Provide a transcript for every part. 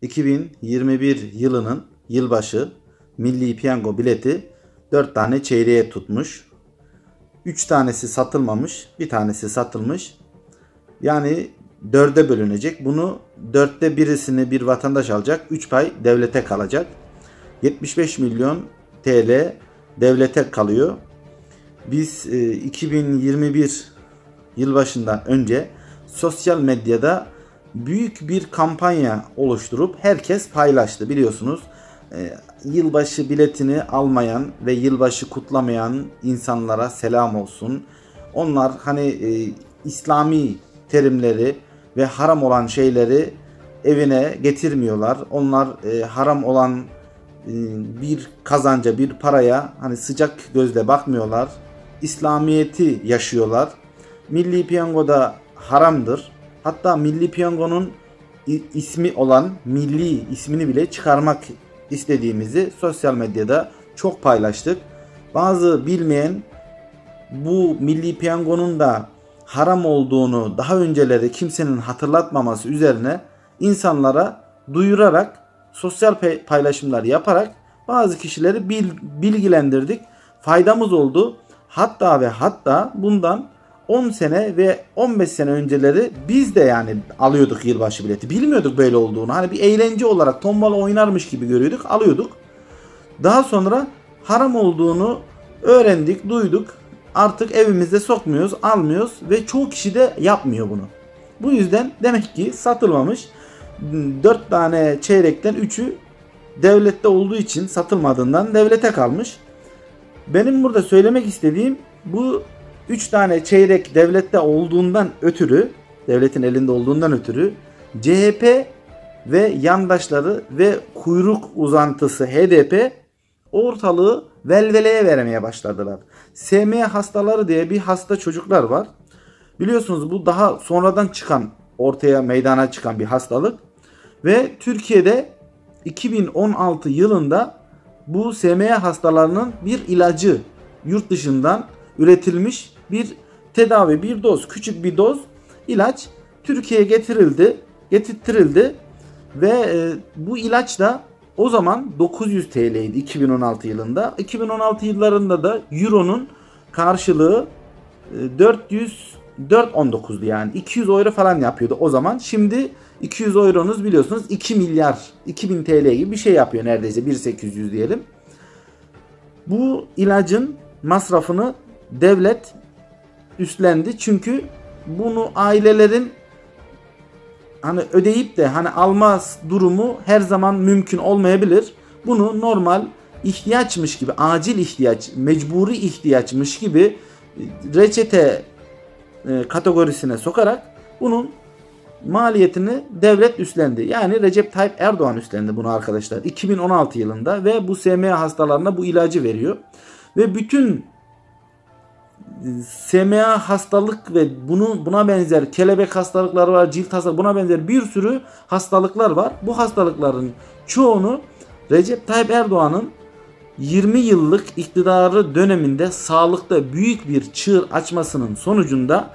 2021 yılının yılbaşı milli piyango bileti 4 tane çeyreğe tutmuş. 3 tanesi satılmamış, bir tanesi satılmış. Yani 4'e bölünecek. Bunu 4'te birisini bir vatandaş alacak. 3 pay devlete kalacak. 75 milyon TL devlete kalıyor. Biz 2021 yılbaşından önce sosyal medyada büyük bir kampanya oluşturup herkes paylaştı. Biliyorsunuz yılbaşı biletini almayan ve yılbaşı kutlamayan insanlara selam olsun. Onlar İslami terimleri ve haram olan şeyleri evine getirmiyorlar. Onlar haram olan bir kazanca, bir paraya sıcak gözle bakmıyorlar. İslamiyeti yaşıyorlar. Milli piyangoda haramdır. Hatta milli piyangonun ismi olan milli ismini bile çıkarmak istediğimizi sosyal medyada çok paylaştık. Bazı bilmeyen bu milli piyangonun da haram olduğunu daha önceleri kimsenin hatırlatmaması üzerine insanlara duyurarak sosyal paylaşımlar yaparak bazı kişileri bilgilendirdik. Faydamız oldu. Hatta bundan 10 sene ve 15 sene önceleri biz de alıyorduk yılbaşı bileti. Bilmiyorduk böyle olduğunu. Bir eğlence olarak tombala oynarmış gibi görüyorduk, alıyorduk. Daha sonra haram olduğunu öğrendik, duyduk. Artık evimizde sokmuyoruz, almıyoruz ve çoğu kişi de yapmıyor bunu. Bu yüzden demek ki satılmamış. 4 tane çeyrekten 3'ü devlette olduğu için satılmadığından devlete kalmış. Benim burada söylemek istediğim bu 3 tane çeyrek devlette olduğundan ötürü, devletin elinde olduğundan ötürü CHP ve yandaşları ve kuyruk uzantısı HDP ortalığı velveleye vermeye başladılar. SMA hastaları diye bir hasta çocuklar var. Biliyorsunuz bu daha sonradan meydana çıkan bir hastalık. Ve Türkiye'de 2016 yılında bu SMA hastalarının bir ilacı yurt dışından üretilmiş bir tedavi, bir doz, küçük bir doz ilaç Türkiye'ye getirtildi ve bu ilaç da o zaman 900 TL'ydi 2016 yılında. 2016 yıllarında da Euro'nun karşılığı 419'du yani 200 euro falan yapıyordu o zaman. Şimdi 200 euronuz biliyorsunuz 2 milyar 2000 TL gibi bir şey yapıyor neredeyse 1.800 diyelim. Bu ilacın masrafını devlet üstlendi çünkü bunu ailelerin ödeyip de alma durumu her zaman mümkün olmayabilir. Bunu normal ihtiyaçmış gibi, acil ihtiyaç, mecburi ihtiyaçmış gibi reçete kategorisine sokarak bunun maliyetini devlet üstlendi. Yani Recep Tayyip Erdoğan üstlendi bunu arkadaşlar 2016 yılında ve bu SMA hastalarına bu ilacı veriyor. Ve bütün SMA hastalık ve buna benzer kelebek hastalıkları var, cilt hastalığı, buna benzer bir sürü hastalıklar var. Bu hastalıkların çoğunu Recep Tayyip Erdoğan'ın 20 yıllık iktidarı döneminde sağlıkta büyük bir çığır açmasının sonucunda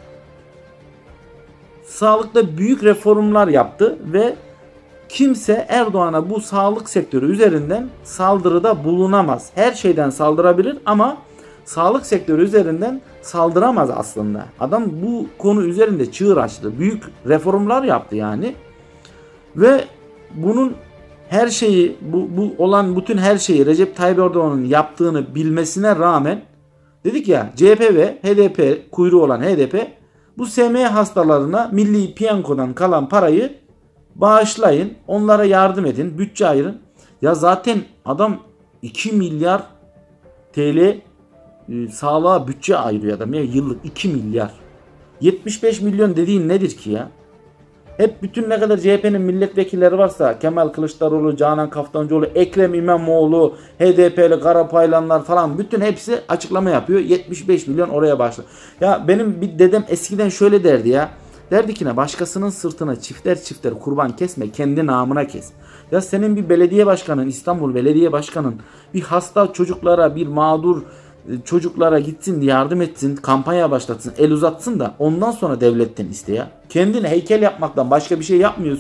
sağlıkta büyük reformlar yaptı ve kimse Erdoğan'a bu sağlık sektörü üzerinden saldırıda bulunamaz. Her şeyden saldırabilir ama sağlık sektörü üzerinden saldıramaz aslında. Adam bu konu üzerinde çığır açtı. Büyük reformlar yaptı yani. Ve bunun her şeyi bu olan bütün her şeyi Recep Tayyip Erdoğan'ın yaptığını bilmesine rağmen dedik ya CHP ve HDP kuyruğu olan HDP bu SMA hastalarına milli piyangodan kalan parayı bağışlayın, onlara yardım edin, bütçe ayırın. Ya zaten adam 2 milyar TL sağlığa bütçe ayırıyor adam ya yıllık 2 milyar. 75 milyon dediğin nedir ki ya? Hep bütün ne kadar CHP'nin milletvekilleri varsa Kemal Kılıçdaroğlu, Canan Kaftancıoğlu, Ekrem İmamoğlu, HDP'li Karapaylanlar falan bütün hepsi açıklama yapıyor. 75 milyon oraya başla. Ya benim bir dedem eskiden şöyle derdi ya. Derdi ki ne başkasının sırtına çifter çifter kurban kesme kendi namına kes. Ya senin bir belediye başkanın İstanbul belediye başkanın bir hasta çocuklara bir mağdur çocuklara gitsin yardım etsin kampanya başlatsın el uzatsın da ondan sonra devletten iste ya. Kendine heykel yapmaktan başka bir şey yapmıyorsun.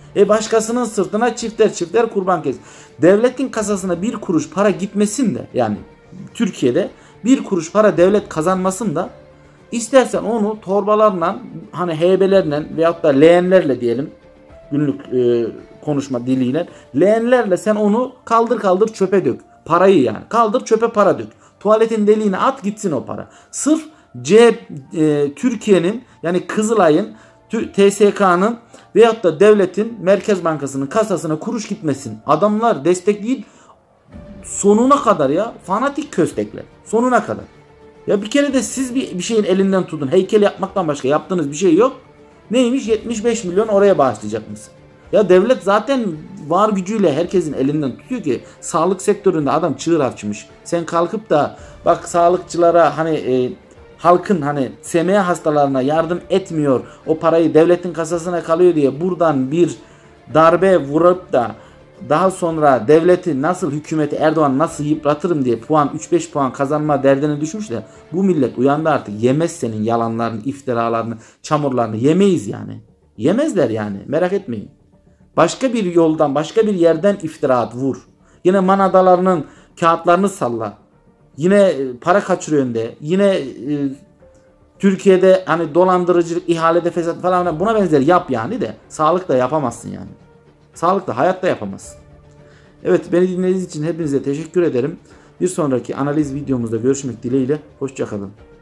Başkasının sırtına çifter çifter kurban kes. Devletin kasasına bir kuruş para gitmesin de, yani Türkiye'de bir kuruş para devlet kazanmasın da, istersen onu torbalarla, hani heybelerle veyahut da leğenlerle diyelim, günlük konuşma diliyle, leğenlerle sen onu kaldır çöpe dök. Parayı yani. Kaldır çöpe para dök. Tuvaletin deliğine at gitsin o para. Sırf Türkiye'nin, yani Kızılay'ın, TSK'nın veyahut da devletin Merkez Bankası'nın kasasına kuruş gitmesin. Adamlar destek değil, sonuna kadar ya. Fanatik köstekler. Sonuna kadar. Ya bir kere de siz bir şeyin elinden tutun. Heykel yapmaktan başka yaptığınız bir şey yok. Neymiş? 75 milyon oraya bağışlayacak mısın? Ya devlet zaten var gücüyle herkesin elinden tutuyor ki, sağlık sektöründe adam çığır açmış. Sen kalkıp da bak sağlıkçılara, hani halkın, hani SMA hastalarına yardım etmiyor, o parayı devletin kasasına kalıyor diye buradan bir darbe vurup da daha sonra devleti nasıl, hükümeti Erdoğan nasıl yıpratırım diye 3-5 puan kazanma derdine düşmüş de, bu millet uyandı artık. Yemez senin yalanlarını, iftiralarını, çamurlarını yemeyiz yani. Yemezler yani, merak etmeyin. Başka bir yoldan, başka bir yerden iftira at, vur. Yine manadalarının kağıtlarını salla. Yine para kaçırıyorsun de. Yine Türkiye'de hani dolandırıcılık, ihalede fesat falan, buna benzer yap yani de. Sağlıkla yapamazsın yani. Sağlıkla hayatta yapamazsın. Evet, beni dinlediğiniz için hepinize teşekkür ederim. Bir sonraki analiz videomuzda görüşmek dileğiyle. Hoşça kalın.